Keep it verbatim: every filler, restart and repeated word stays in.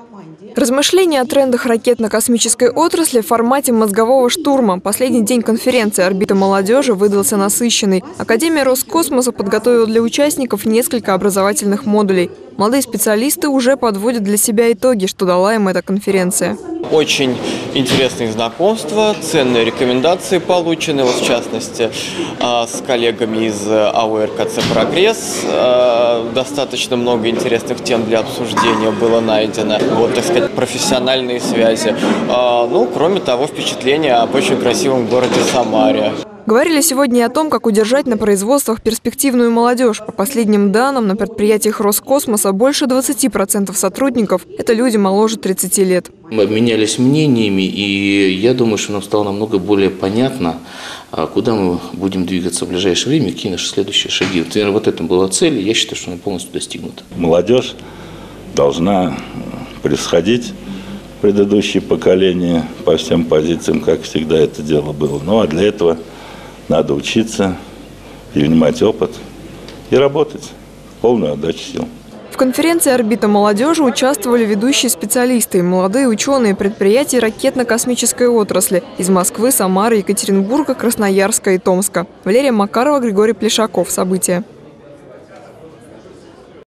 Размышления о трендах ракетно-космической отрасли в формате мозгового штурма. Последний день конференции «Орбита молодежи» выдался насыщенный. Академия Роскосмоса подготовила для участников несколько образовательных модулей. Молодые специалисты уже подводят для себя итоги, что дала им эта конференция. Очень интересные знакомства, ценные рекомендации получены, вот в частности, с коллегами из АО РКЦ «Прогресс». Достаточно много интересных тем для обсуждения было найдено. Вот, так сказать, профессиональные связи. Ну, кроме того, впечатление об очень красивом городе Самаре. Говорили сегодня и о том, как удержать на производствах перспективную молодежь. По последним данным, на предприятиях Роскосмоса больше двадцати процентов сотрудников – это люди моложе тридцати лет. Мы обменялись мнениями, и я думаю, что нам стало намного более понятно, куда мы будем двигаться в ближайшее время, какие наши следующие шаги. Вот, наверное, вот это была цель, и я считаю, что она полностью достигнута. Молодежь должна превосходить предыдущие поколения по всем позициям, как всегда это дело было. Ну а для этого надо учиться, перенимать опыт и работать в полную отдачу сил. В конференции «Орбита молодежи» участвовали ведущие специалисты и молодые ученые предприятий ракетно-космической отрасли из Москвы, Самары, Екатеринбурга, Красноярска и Томска. Валерия Макарова, Григорий Плешаков. События.